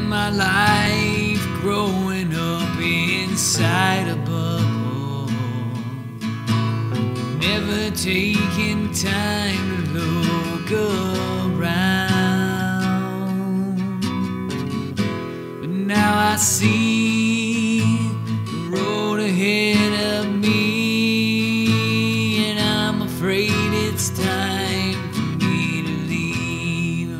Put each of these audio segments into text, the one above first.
my life growing up inside a bubble, never taking time to look around. But now I see the road ahead of me, and I'm afraid it's time for me to leave.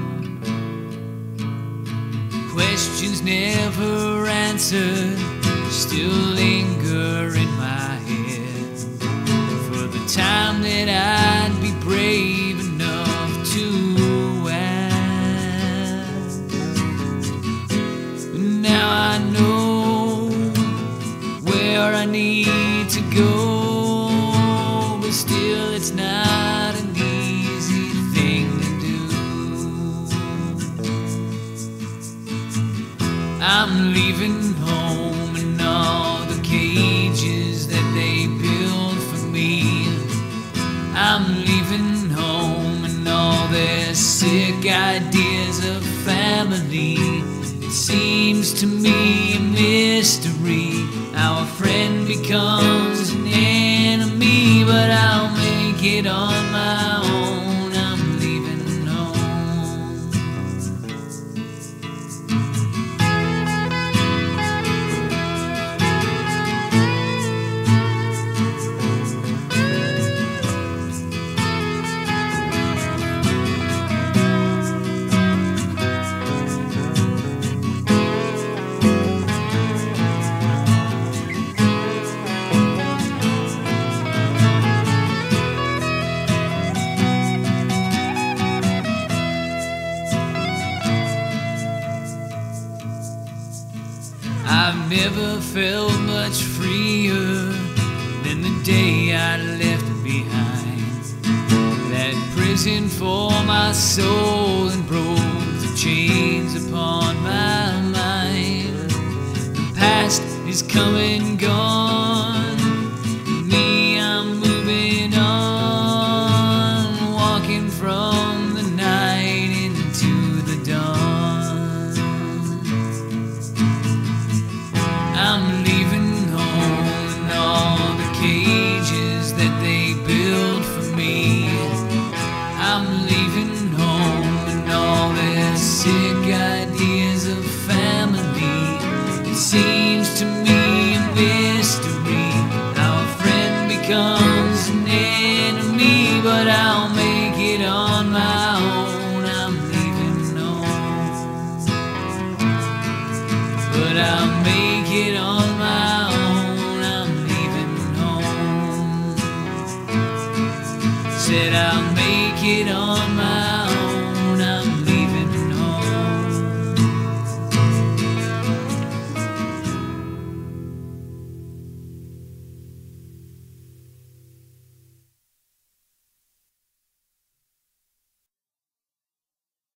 Questions never answered still linger in my head, for the time that I'd be brave enough to ask. But now I know where I need to go, but still it's not an easy thing to do. I'm leaving home and all the cages that they built for me. I'm leaving home and all their sick ideas of family. It seems to me a mystery how a friend becomes an enemy, but I'll make it on my own. I'm leaving home. I've never felt much freer than the day I left behind that prison for my soul and broke the chains upon my mind. The past is come and gone, me, I'm moving on, walking from the night into the dawn. I'm leaving home and all the cages that they built for me. I'm leaving home and all their sick ideas of family. It seems to me a mystery how a friend becomes an enemy, but I'll make it on my own. I'm leaving home, but I'll make it on my own. I'm leaving home. Said I'll make it on my own.